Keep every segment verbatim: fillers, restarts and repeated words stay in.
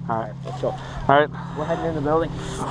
All right. Let's go. All right. We're heading in the building.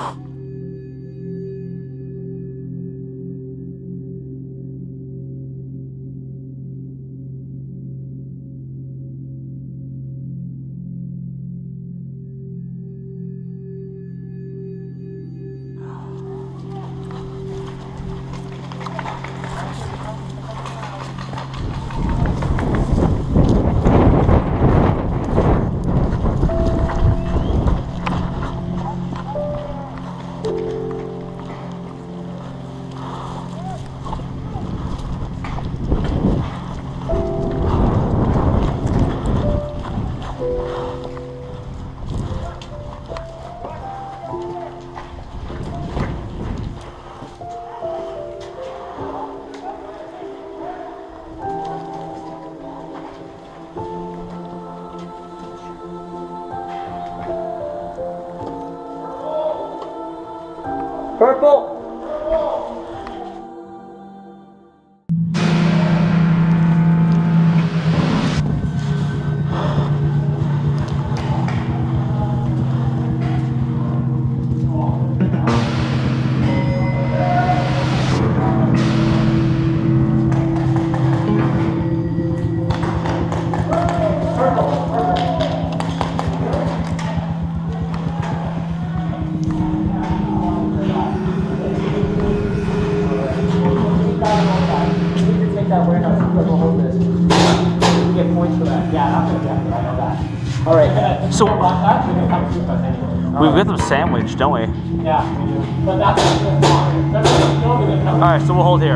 Purple! All right. So we get them sandwiched, don't we? Yeah, we do. But that's all right. So we'll hold here.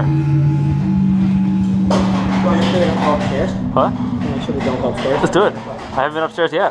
Make sure they don't go upstairs. What? Make sure they don't go upstairs. Let's do it. I haven't been upstairs yet.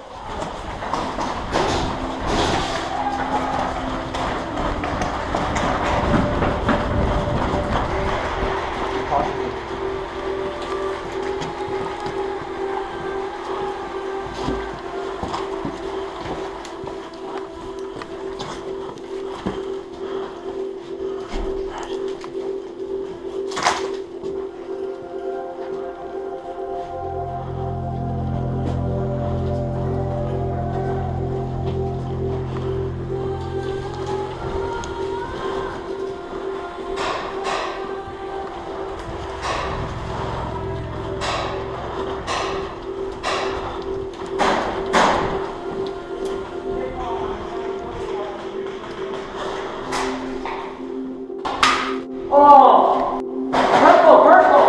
Oh! Purple, purple!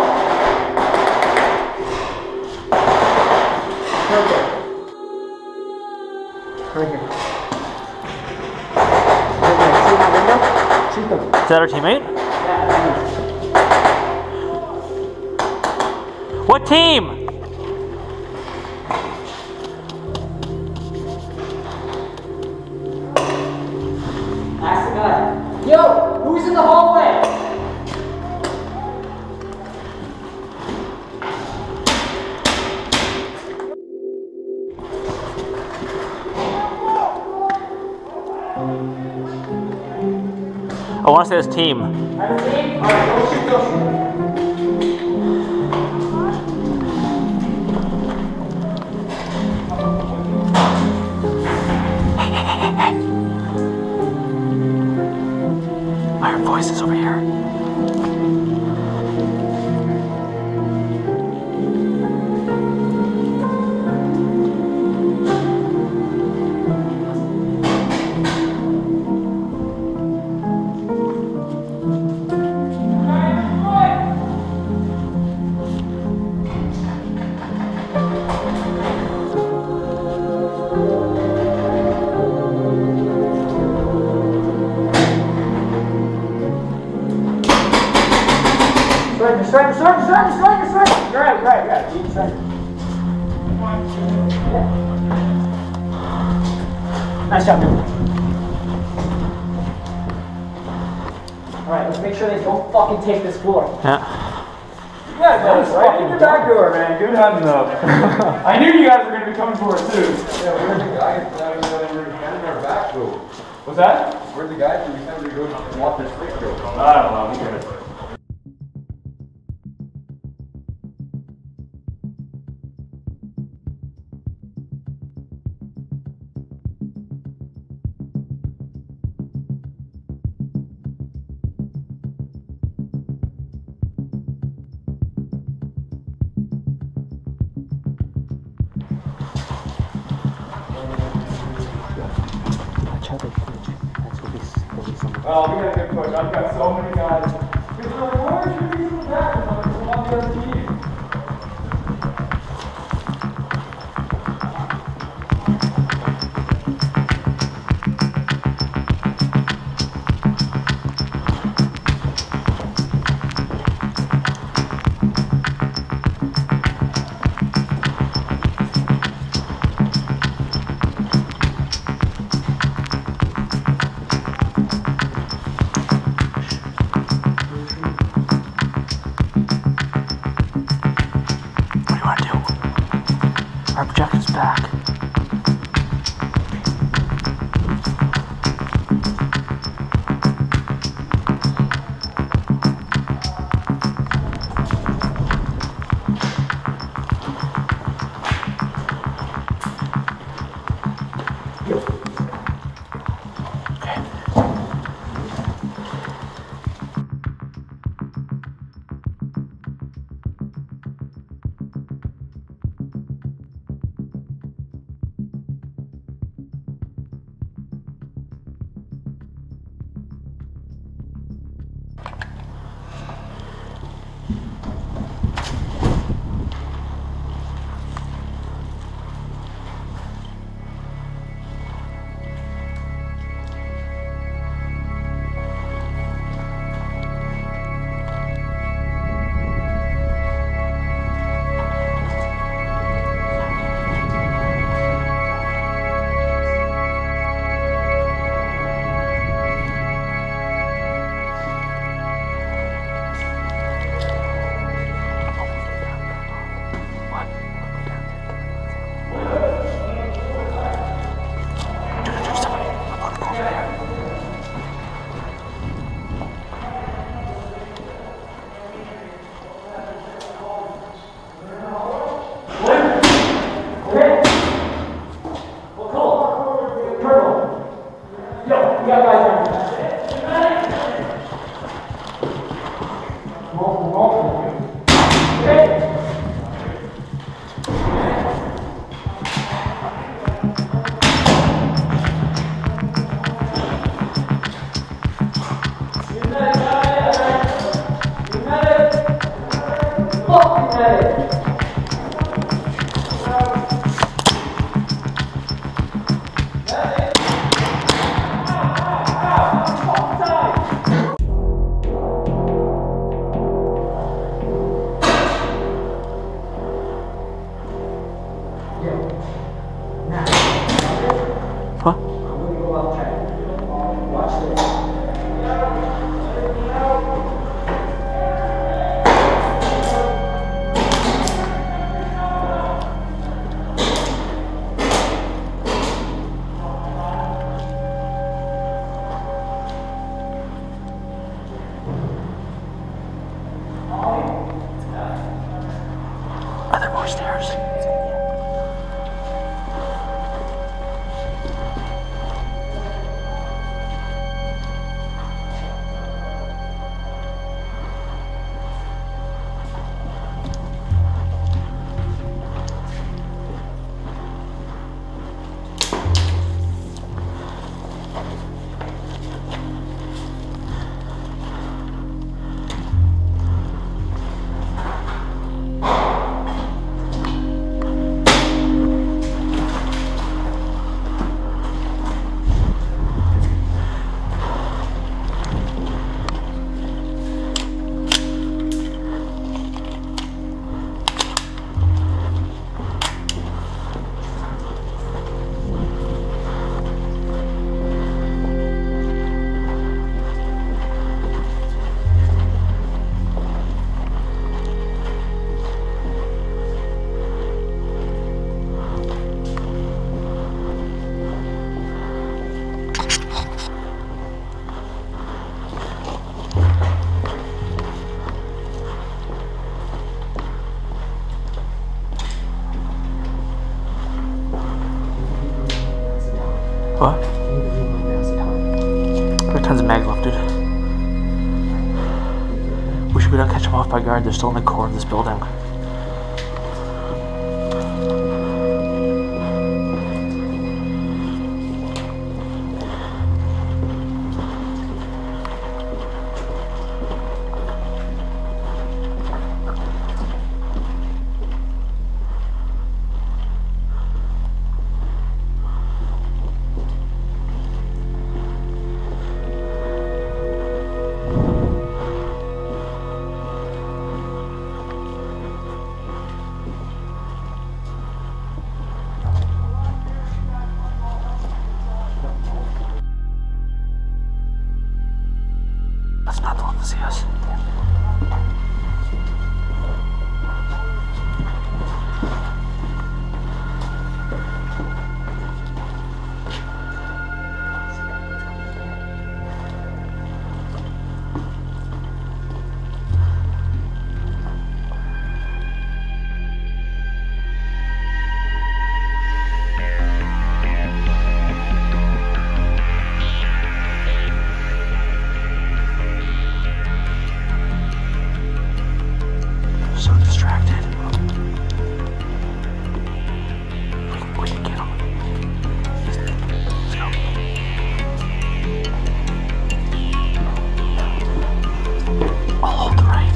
Purple. Right here. Right there. See that window? Shoot them. Is that our teammate? Yeah, What team? ask the guy. Yo! Who's in the hallway? I want to say this team. That's the team? Alright, go shoot, go shoot. I heard voices over here. Striker, striker, striker, striker, striker, striker! You're right, you're right, you're right. Keep striker. Yeah. Nice job, dude. Alright, let's make sure they don't fucking take this floor. Yeah. You guys got us right in the back door, man. Good hunting up. I knew you guys were going to be coming for it too. Yeah, where'd the guys that we were standing our back go? What's that? Where'd the guys that we said we go walk this street go? I don't know. Who cares? Watch how they push. That's what we will be some. Well, we got a good push. I've got so many guys. Because they're like, why are you shooting some back? I'm like, come on the other team. Our projector's back. Are there more stairs? What? I got tons of mags left, dude. We should go down and catch them off by guard. They're still in the core of this building. not want to see us. So distracted. We, we can get him. Let's go. I'll hold the right.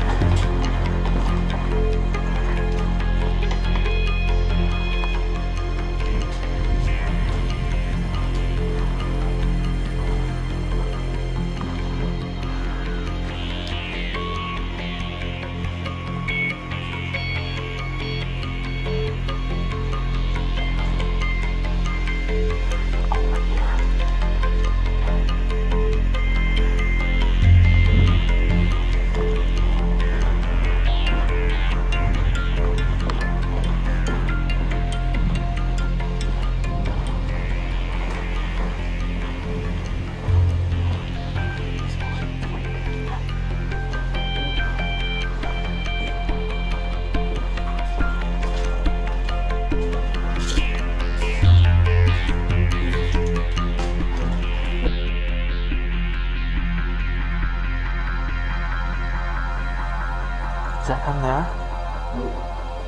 Is that him there?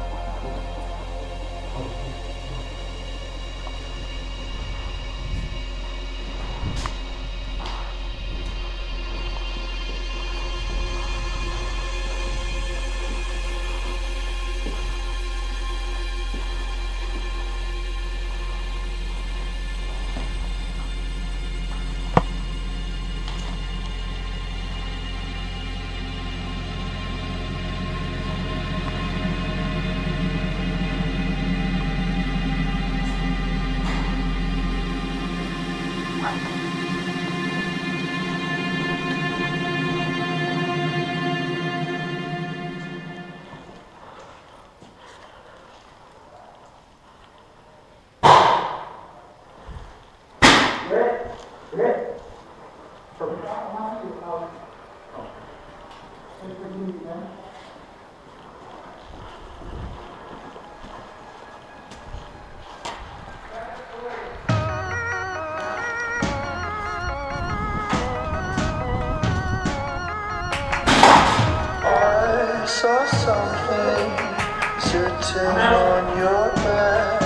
I saw something sitting on your bed.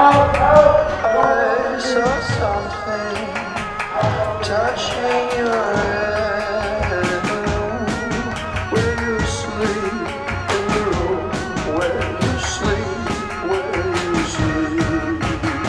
I saw something touching your head in the room where you sleep, in the room where you sleep, where you sleep.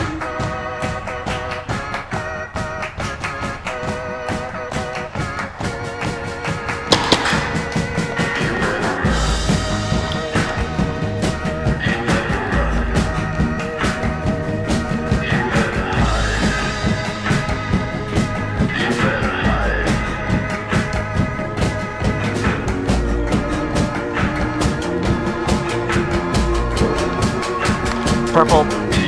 Purple.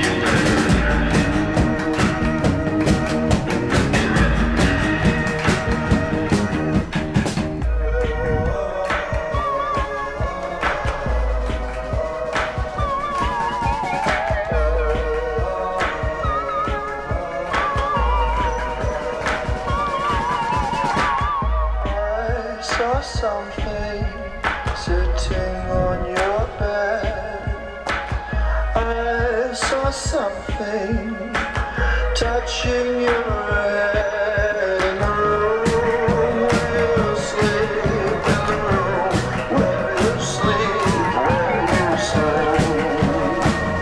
I saw something sitting on your bed. I saw something touching your head in the room where you sleep, in the room where you sleep, where you sleep,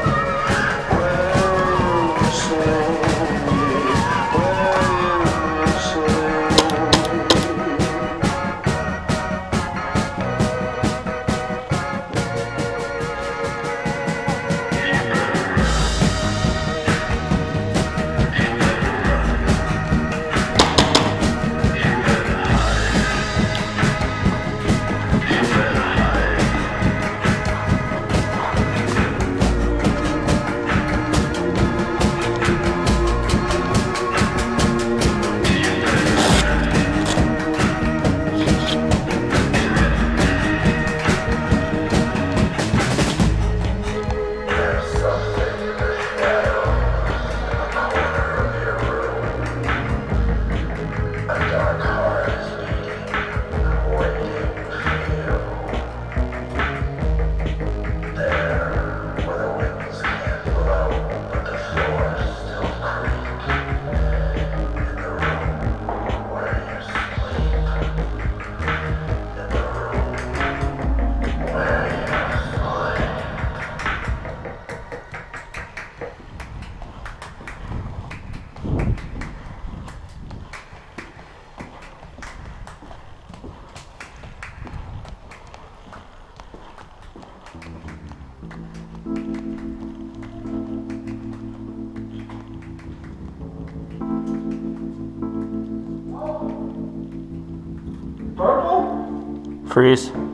where you sleep, where you sleep. Freeze.